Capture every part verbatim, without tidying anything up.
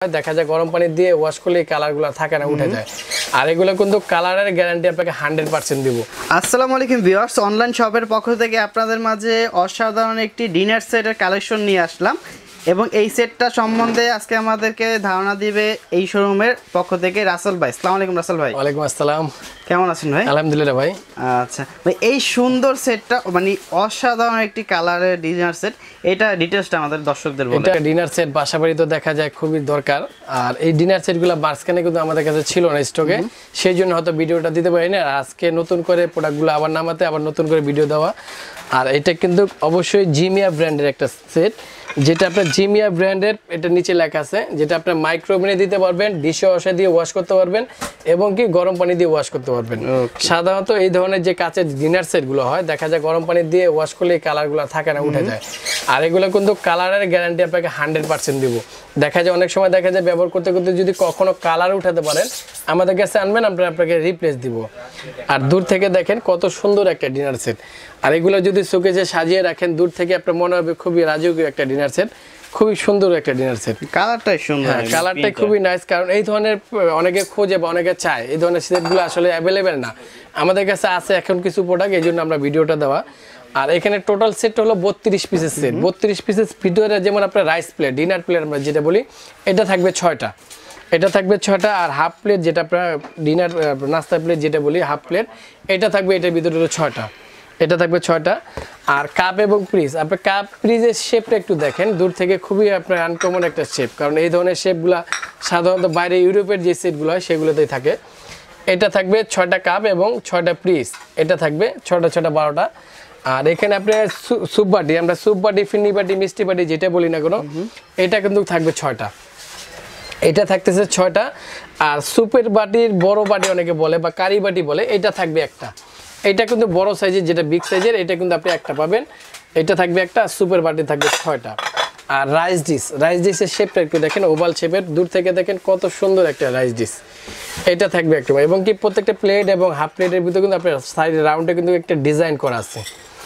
দেখা যায় গরম পানি দিয়ে ওয়াশ করলে কালারগুলো থাকে না, উঠে যায়। আর এগুলো কিন্তু কালারের গ্যারান্টি আপনাকে হান্ড্রেড পার্সেন্ট দিব। আসসালামু আলাইকুম ভিউয়ার্স, অনলাইন শপের পক্ষ থেকে আপনাদের মাঝে অসাধারণ একটি ডিনার সেটের কালেকশন নিয়ে আসলাম এবং এই সেটটা সম্বন্ধে আজকে আমাদেরকে ধারণা দিবে এই শোরুমের পক্ষ থেকে রাসেল ভাই। আসসালামু আলাইকুম রাসেল ভাই। ওয়ালাইকুম আসসালাম, কেমন আছেন ভাই? আলহামদুলিল্লাহ ভাই। আচ্ছা ভাই, এই সুন্দর সেটটা মানে অসাধারণ একটি কালারের ডিনার সেট, এটা ডিটেইলসটা আমাদের দর্শকদের বলুন। এটা ডিনার সেট বাসাবাড়ি তো দেখা যায় খুবই দরকার, আর এই ডিনার সেটগুলো মাঝখানে কিন্তু আমাদের কাছে ছিল না স্টকে, সেই জন্য হয়তো ভিডিওটা দিতে পারি না। আজকে নতুন করে প্রোডাক্টগুলো আবার নামাতে আবার নতুন করে ভিডিও দেওয়া। আর এটা কিন্তু অবশ্যই জিমিয়া ব্র্যান্ডের একটা সেট, যেটা আপনার জিমিয়া ব্র্যান্ডের, এটা নিচে লেখা আছে, যেটা আপনার মাইক্রোওভেনে দিতে পারবেন, ডিশে ওয়াশে দিয়ে ওয়াশ করতে পারবেন এবং কি গরম পানি দিয়ে ওয়াশ করতে পারবেন। সাধারণত এই ধরনের যে কাচের ডিনার সেটগুলো হয় দেখা যায় গরম পানি দিয়ে ওয়াশ করলে কালারগুলো থাকে না, উঠে যায়। আর এগুলো কিন্তু কালারের গ্যারান্টি আপনাকে হান্ড্রেড পার্সেন্ট দিব। দেখা যায় অনেক সময় দেখা যায় ব্যবহার করতে করতে যদি কখনো কালার উঠাতে পারেন আমাদের কাছে আনবেন, আমরা আপনাকে রিপ্লেস দিব। আর দূর থেকে দেখেন কত সুন্দর একটা ডিনার সেট, আর এগুলো যদি শোকেসে সাজিয়ে রাখেন দূর থেকে আপনার মনে হবে খুবই রাজকীয় একটা ডিনার সেট, খুবই সুন্দর একটা ডিনার সেট। কালারটাই সুন্দর, হ্যাঁ কালারটাই খুবই নাইস, কারণ এই ধরনের অনেকে খোঁজে বা অনেকে চায়, এই ধরনের সেটগুলো আসলে অ্যাভেলেবেল না, আমাদের কাছে আছে এখন কিছু প্রোডাক্ট, এই জন্য আমরা ভিডিওটা দেওয়া। আর এখানে টোটাল সেট হলো বত্রিশ পিসের সেট। বত্রিশ পিসের ভিতরে যেমন আপনার রাইস প্লেট, ডিনার প্লেট আমরা যেটা বলি, এটা থাকবে ছয়টা, এটা থাকবে ছয়টা। আর হাফ প্লেট যেটা আপনার ডিনার নাস্তা প্লেট যেটা বলি হাফ প্লেট, এটা থাকবে এটার ভিতরে হলো ছয়টা, এটা থাকবে ছয়টা। আর কাপ এবং প্রিজ, আপনার কাপ প্রিজের শেপটা একটু দেখেন দূর থেকে, খুবই আপনার আনকমন একটা শেপ, কারণ এই ধরনের শেপগুলো সাধারণত বাইরে ইউরোপের যে সেটগুলো হয় সেগুলোতেই থাকে। এটা থাকবে ছয়টা কাপ এবং ছয়টা প্রিজ, এটা থাকবে ছয়টা ছয়টা বারোটা। আর এখানে আপনার স্যুপ বাটি, আমরা স্যুপ বাটি, ফিন্নি বাটি, মিষ্টি বাটি যেটা বলি না কোনো, এটা কিন্তু থাকবে ছয়টা, এটা থাকতেছে ছয়টা। আর স্যুপের বাটির বড় বাটি অনেকে বলে বা কারি বাটি বলে, এটা থাকবে একটা, এটা কিন্তু বড় সাইজের যেটা বিগ সাইজের, এটা কিন্তু আপনি একটা পাবেন, এটা থাকবে একটা। সুপার বাটি থাকবে ছয়টা। আর রাইস ডিশ, রাইস ডিশের শেপটা একটু দেখেন, ওভাল শেপের, দূর থেকে দেখেন কত সুন্দর একটা রাইস ডিশ, এটা থাকবে একটা। এবং কি প্রত্যেকটা প্লেট এবং হাফ প্লেটের ভিতরে কিন্তু আপনার সাইড রাউন্ডে কিন্তু একটা ডিজাইন করা আছে,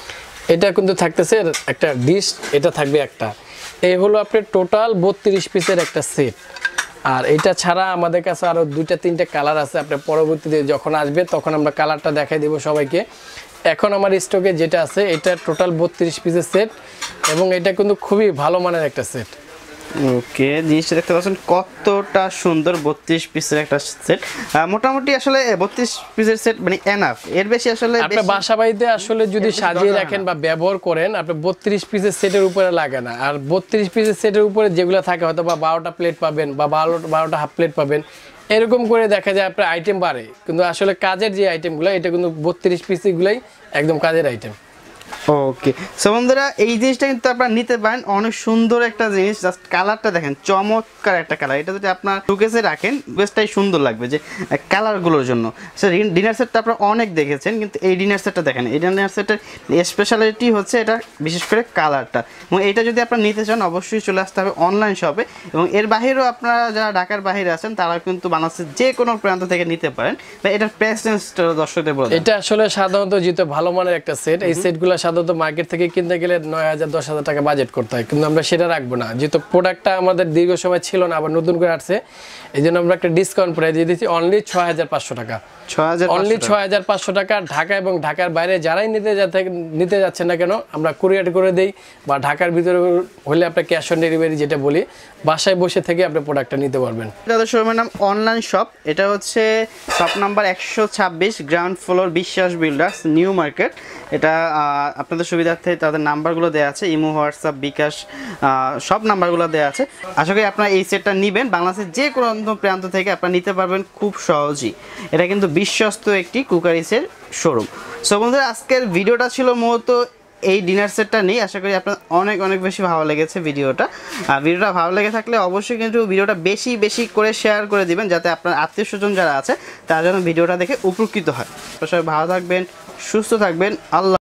এটা কিন্তু থাকতেছে একটা ডিশ, এটা থাকবে একটা। এই হলো আপনার টোটাল বত্রিশ পিসের একটা সেট। আর এটা ছাড়া আমাদের কাছে আরও দুইটা তিনটা কালার আছে, আপনার পরবর্তীতে যখন আসবে তখন আমরা কালারটা দেখাই দেবো সবাইকে। এখন আমার স্টকে যেটা আছে এটা টোটাল বত্রিশ পিসের সেট এবং এটা কিন্তু খুবই ভালো মানের একটা সেট। ওকে, জিনিসটা দেখতে পাচ্ছেন কতটা সুন্দর, বত্রিশ পিসের একটা সেট। মোটামুটি আসলে বত্রিশ পিসের সেট মানে এনাফ, এর বেশি আসলে আপনার বাসা বাড়িতে আসলে যদি সাজিয়ে রাখেন বা ব্যবহার করেন, আপনার বত্রিশ পিসের সেটের উপরে লাগে না। আর বত্রিশ পিসের সেটের উপরে যেগুলো থাকে হয়তো বা বারোটা প্লেট পাবেন বা বারো বারোটা হাফ প্লেট পাবেন, এরকম করে দেখা যায় আপনার আইটেম বাড়ে, কিন্তু আসলে কাজের যে আইটেমগুলো এটা কিন্তু বত্রিশ পিসগুলোই একদম কাজের আইটেম। ওকে, সো বন্ধুরা এই জিনিসটা কিন্তু আপনারা নিতে পারেন, অনেক সুন্দর একটা জিনিস। জাস্ট কালারটা দেখেন, চমৎকার একটা কালার, এটা যদি আপনার শোকেসে রাখেন বেশটাই সুন্দর লাগবে যে কালারগুলোর জন্য। স্যার ডিনার সেটটা আপনারা অনেক দেখেছেন, কিন্তু এই ডিনার সেটটা দেখেন, এই ডিনার সেটের স্পেশালিটি হচ্ছে এটা বিশেষ করে কালারটা। এবং এটা যদি আপনারা নিতে চান অবশ্যই চলে আসতে হবে অনলাইন শপে। এবং এর বাইরেও আপনারা যারা ঢাকার বাইরে আছেন তারা কিন্তু বাংলাদেশের যে কোনো প্রান্ত থেকে নিতে পারেন। এটার প্রাইস দর্শকদের বলুন। এটা আসলে সাধারণত যেহেতু ভালো মানের একটা সেট, এই সেটগুলো সাধারণত মার্কেট থেকে কিনতে গেলে নয় হাজার দশ হাজার টাকা বাজেট করতে হয়, কিন্তু আমরা সেটা রাখবো না, যেহেতু প্রোডাক্টটা আমাদের দীর্ঘ সময় ছিল না, আবার নতুন করে আসছে, এই জন্য আমরা একটা ডিসকাউন্ট প্রাইস দিয়ে দিচ্ছি অনলি ছয় হাজার পাঁচশো টাকা। অনলি ছয় হাজার পাঁচশো টাকা। ঢাকা এবং ঢাকার বাইরে যারাই নিতে যাতে নিতে যাচ্ছেন না কেন আমরা কুরিয়ার করে দেই, বা ঢাকার ভিতরে হলে আপনার ক্যাশ অন ডেলিভারি যেটা বলি, বাসায় বসে থেকে আপনি প্রোডাক্টটা নিতে পারবেন। তাদের শোরুমের নাম অনলাইন শপ, এটা হচ্ছে শপ নাম্বার একশো ছাব্বিশ, ground floor, Biswas builders, New Market. এটা আপনাদের সুবিধার্থে তাদের নাম্বারগুলো দেওয়া আছে, ইমো, হোয়াটসঅ্যাপ, বিকাশ সব নাম্বারগুলো দেওয়া আছে। আশা করি আপনারা এই সেটটা নেবেন, বাংলাদেশের যে কোনো প্রান্ত থেকে আপনারা নিতে পারবেন খুব সহজেই। এটা কিন্তু বিশ্বস্ত একটি কুকারিসের শোরুম। সো বন্ধুরা আজকের ভিডিওটা ছিল মূলত এই ডিনার সেটটা নেই। আশা করি আপনার অনেক অনেক বেশি ভালো লেগেছে ভিডিওটা। আর ভিডিওটা ভালো লেগে থাকলে অবশ্যই কিন্তু ভিডিওটা বেশি বেশি করে শেয়ার করে দিবেন, যাতে আপনার আত্মীয় স্বজন যারা আছে তারা যেন ভিডিওটা দেখে উপকৃত হয়। সবাই ভালো থাকবেন, সুস্থ থাকবেন, আল্লাহ।